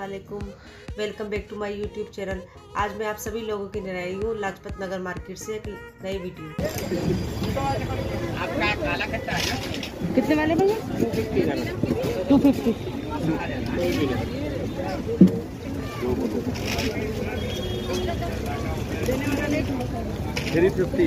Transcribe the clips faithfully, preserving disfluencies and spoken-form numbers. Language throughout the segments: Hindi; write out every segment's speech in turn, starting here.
वालेकुम, welcome back to my YouTube channel. आज मैं आप सभी लोगों की ले आई हूँ लाजपत नगर मार्केट से एक नई वीडियो। आपका काला खट्टा है कितने वाले भैया? Two fifty. Three fifty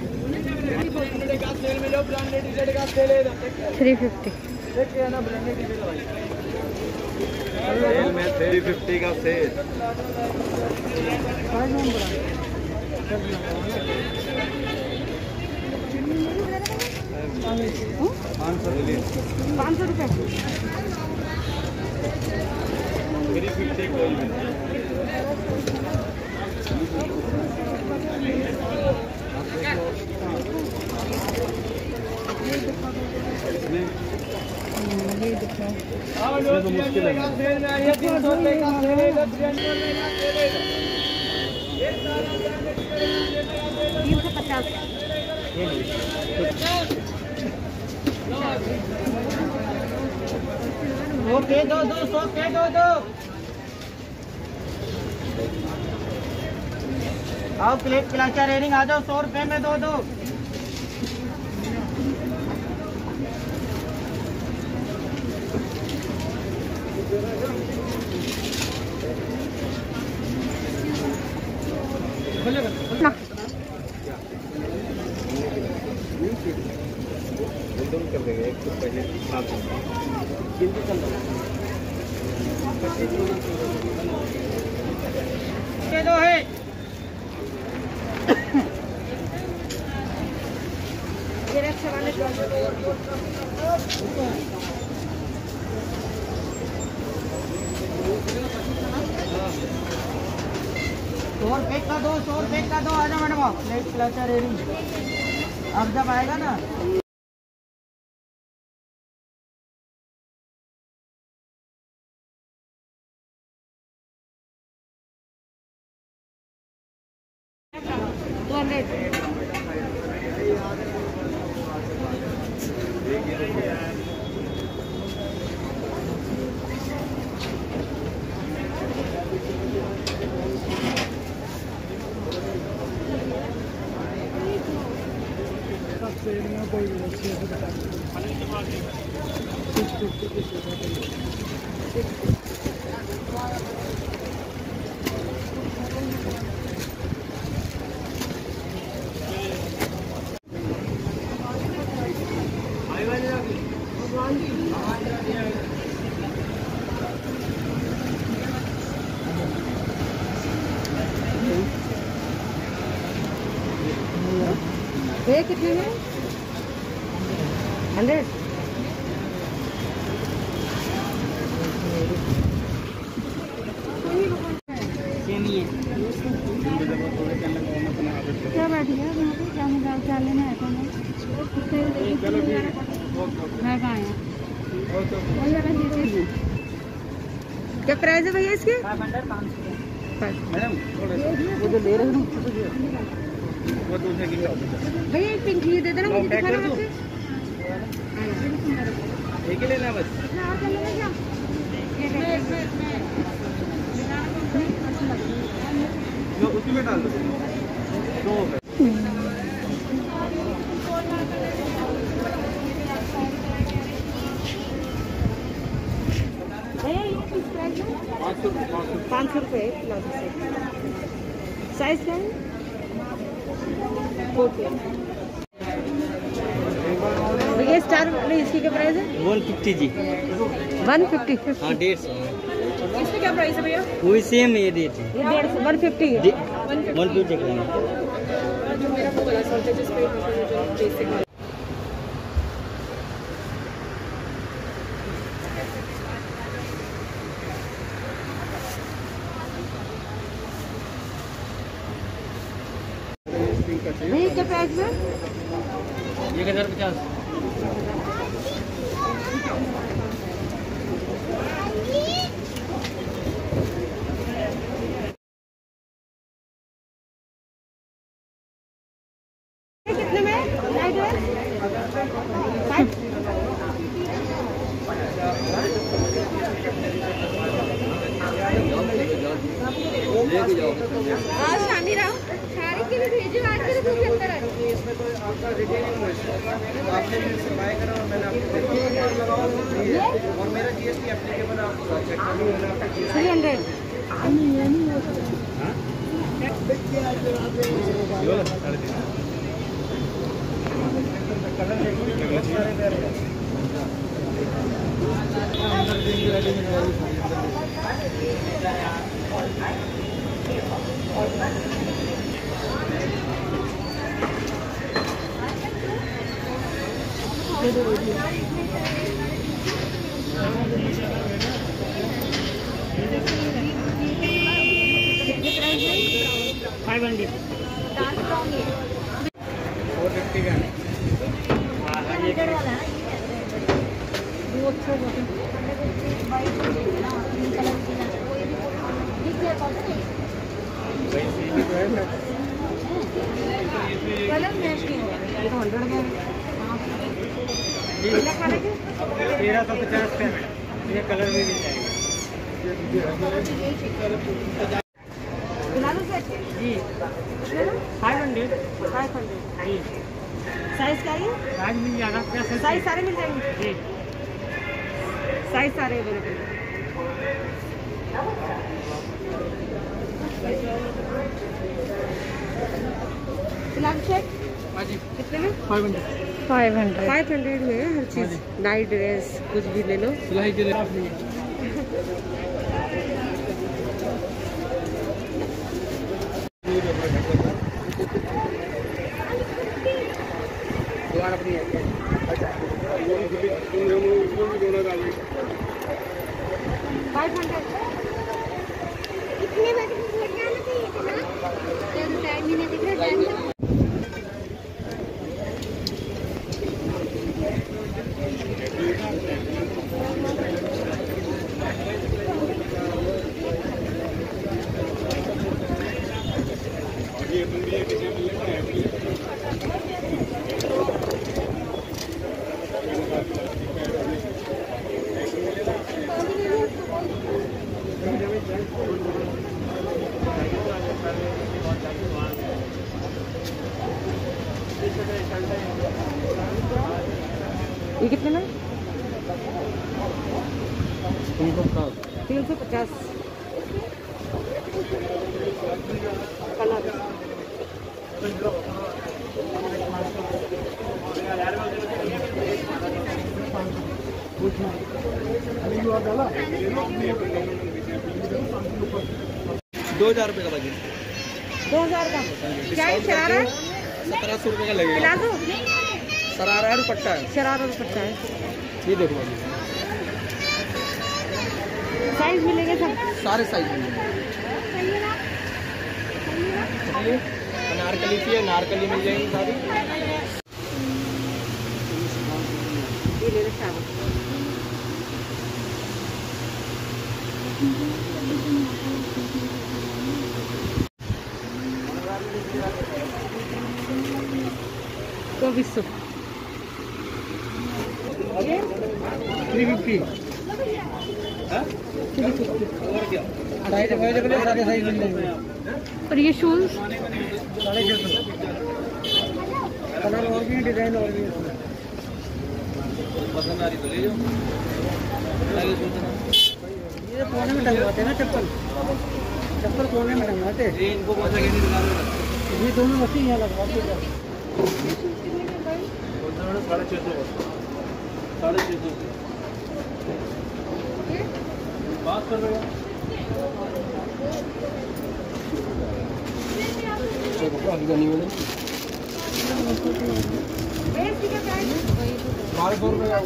three fifty sale में थ्री फिफ्टी का सेल। पाँच सौ पाँच सौ रुपये थ्री फिफ्टी कोई भी इसमें तो मुश्किल है। तीन सौ पचास। ओके दो दो सौ के दो दो आओ प्लेट पिलाचा रेडिंग आ जाओ सौ रुपए में दो दो। कर देंगे एक तो पहले सात जल्दी चल रहा के दो है सौ रुपए का दो सौ रुपए का दो आ जाओ मैडम आप प्लेट पिलाचा रेडिंग अब जब आएगा ना टू हंड्रेड। ये कितने में? हंड्रेड। क्या बैठी है वहाँ पे? क्या मुझे क्या लेना है? मैं कहाँ आया? क्या प्राइस है भैया इसके? मैडम वो जो ले रहे हैं वो दूसरे की भैया एक पिंक ये दे देना मुझे दिखाना मत। एक ही लेना बस। जो उसी में डाल दो दो पाँच सौ रुपये साइज क्या है? ओके भैया स्टार वाले इसकी क्या प्राइस है? वन फिफ्टी जी वन फिफ्टी। हाँ डेढ़ सौ इसकी क्या प्राइस है भैया? वही सेम ये रेट है। ये डेढ़ सौ वन फिफ्टी है। वन फिफ्टी का जो मेरा वो वाला सॉल्ट है जिस पे बेसिक भैया क्या प्राइस में? एक हजार पचास। कितने में? लेके जाओ। आज शामी रहो सारी के लिए भेजो आज के लिए अंदर आ जाओ। इसमें तो आपका रिटेलिंग हुआ आपने भी सप्लाई करा और मैंने आपको और मेरा जीएसटी एप्लीकेबल आप चेक कर लो। Three hundred five hundred four fifty का कलर मैच नहीं होगा तेरह सौ पचास का ये कलर भी मिल जाएगा। जी फाइव हंड्रेड फाइव हंड्रेड जी साइज क्या है? आज मिल जाएगा क्या साइज सारे मिल जाएंगे जी साइज सारे अवेलेबल फिलहाल चेक हाँ जी कितने में? Five hundred five hundred five hundred में है हर चीज़ नाइट ड्रेस कुछ भी ले लो। सिलाई के लिए दुकान अपनी है फाइव हंड्रेड कितने बजे लग जाना चाहिए था ना? टाइम ही नहीं दिख रहा टाइम ये कितने में? तीन सौ पचास कलर दो हजार रुपये का बजट दो हजार का क्या है? शरारा है? सत्रह सौ रुपये का लगेगा। प्लाजो शरारा है दुपट्टा है। शरारा दुपट्टा है। ये देखो अभी साइज मिलेंगे सब सारे साइज मिलेंगे। अनारकली की अनारकली मिल जाएगी सारी। ये ले लो चावल चौबीस सौ थ्री फिफ्टी ढाई रुपये के सारे साइज मिल जाएंगे। और ये शूज साढ़े छः सौ कलर और भी डिजाइन और भी पसंद आ रही तो ले जाओ। ये कोने में टंगवाते हैं ना चप्पल चप्पल कोने में टंगवाते हैं। इनको ये दोनों मशीन यहाँ लगवाते हैं। साढ़े छः सौ साढ़े छः सौ बात कर रहे हो। बारह सौ रुपये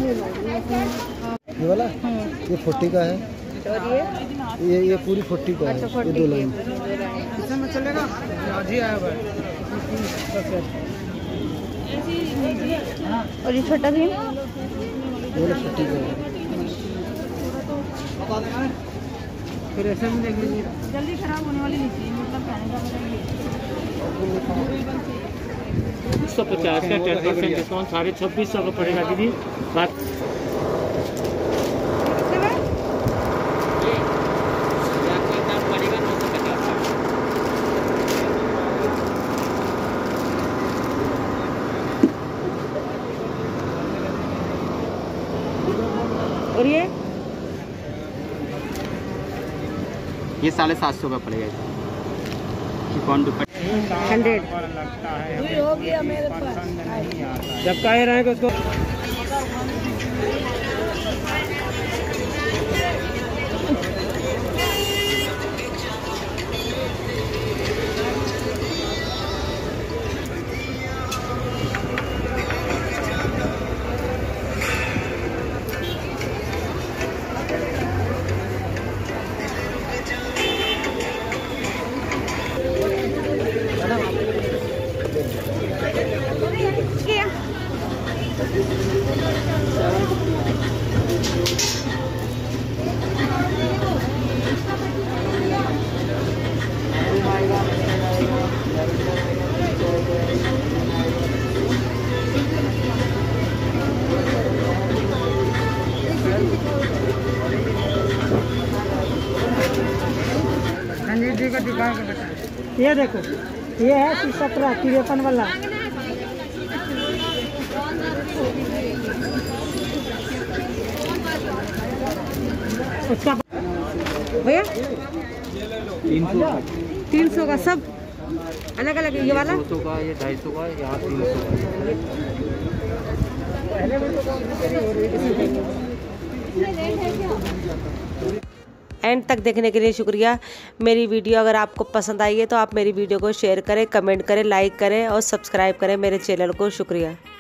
ये वाला ये फोर्टी का है और ये ये ये पूरी फोर्टी का अच्छा है। फोर्टी ये दो लाइन इसमें चलेगा आज ही आया हुआ है। और ये छोटा भी ये वाला फोर्टी का है। फिर ऐसे में देख लीजिए जल्दी खराब होने वाली नहीं चाहिए मतलब कहने का मतलब एक सौ पचास का टेन परसेंट डिस्काउंट साढ़े छब्बीस सौ का पड़ेगा दीदी। बात कितने में? पड़ेगा नौ सौ पचास और ये ये साढ़े सात सौ का पड़ेगा शिफॉन दुपट्टा हंड्रेड। हो गया मेरे पास जब कह रहे हैं कि उसको जी का दिखा के बता। ये देखो ये है सत्रह तिरपन वाला उसका भैया तीन सौ तीन सौ का सब अलग अलग है। ये वाला दो सौ का, ये ढाई सौ का, यहाँ तीन सौ का। एंड तक देखने के लिए शुक्रिया। मेरी वीडियो अगर आपको पसंद आई है तो आप मेरी वीडियो को शेयर करें, कमेंट करें, लाइक करें और सब्सक्राइब करें मेरे चैनल को। शुक्रिया।